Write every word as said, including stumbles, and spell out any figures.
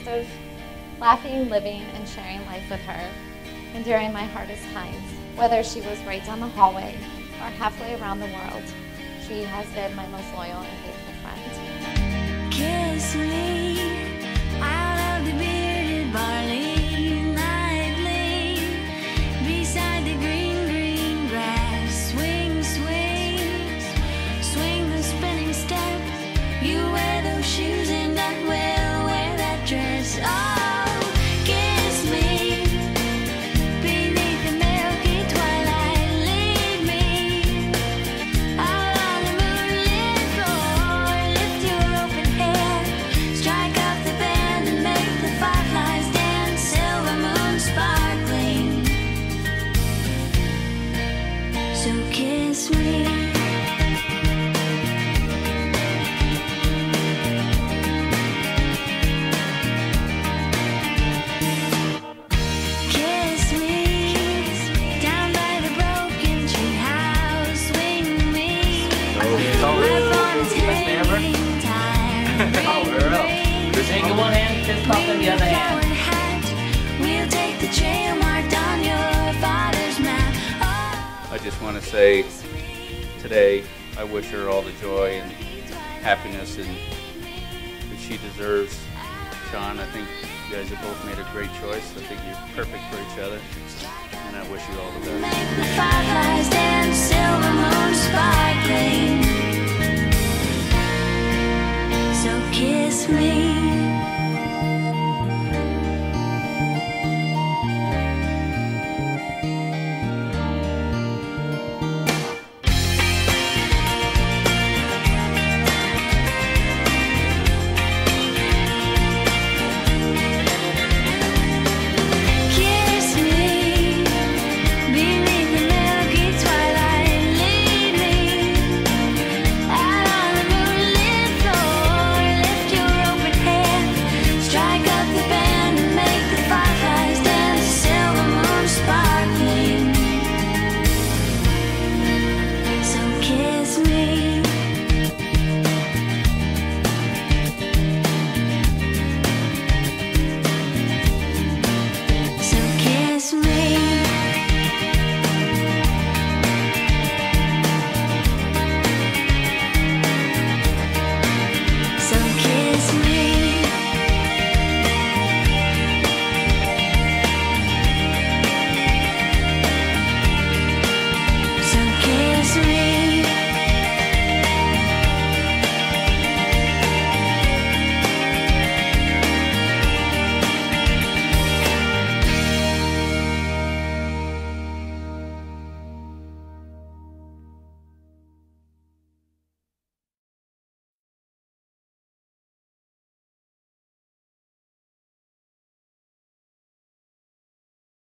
of laughing, living, and sharing life with her. And during my hardest times, whether she was right down the hallway or halfway around the world, she has been my most loyal and faithful friend. Kiss me out of the bearded barley, nightly, beside the green, green grass. Swing, swing, swing the spinning step. You wear those shoes and I will wear that dress. Oh. So kiss me. Kiss me down by the broken tree house. Swing me up on a tangling tire. Power up. We're taking one hand, fist pump in the other hand. We'll take the trail marked on your father's map. I just want to say today I wish her all the joy and happiness and that she deserves. Sean, I think you guys have both made a great choice. I think you're perfect for each other, and I wish you all the best.